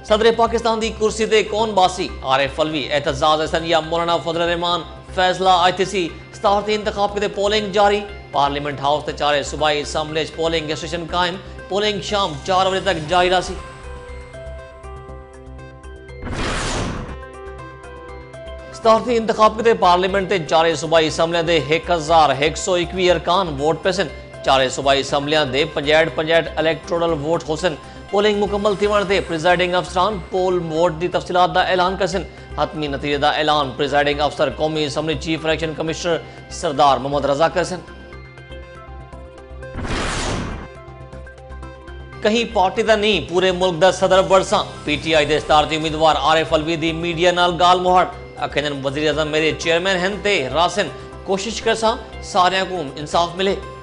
सदर पाकिस्तान की कुर्सी ते कौन बासी आरिफ अलवी एतजाज हसन या मौलाना फजल रहमान फैसला ITC 67 इंतखाब के पोलिंग जारी पार्लियामेंट हाउस ते चारे सूबाई असम्बली पोलिंग स्टेशन कायम पोलिंग शाम 4 बजे तक जारी रही। सतारती इंतखाब के पार्लियामेंट ते चारे सूबाई असम्बलियां दे 1121 अरकान वोट पेसन चारे सूबाई असम्बलियां दे 65 इलेक्टोरल वोट होसन पोलिंग मुकम्मल थीवण ते प्रिजाइडिंग अफसरान पोल वोट दी तफसीलात दा ऐलान करसन हतमी नतीजे दा ऐलान प्रिजाइडिंग अफसर कौमी assembly chief election commissioner Sardar Mohammad Raza करसन। कहीं पार्टी दा नहीं पूरे मुल्क दा सदर बरसा PTI दे सतारती उम्मीदवार आरिफ अलवी दी मीडिया नाल गाल मुहाड़ अखनन वज़ीर आज़म मेरे चेयरमैन हैं ते रासन कोशिश करसा सारियां को इंसाफ मिले।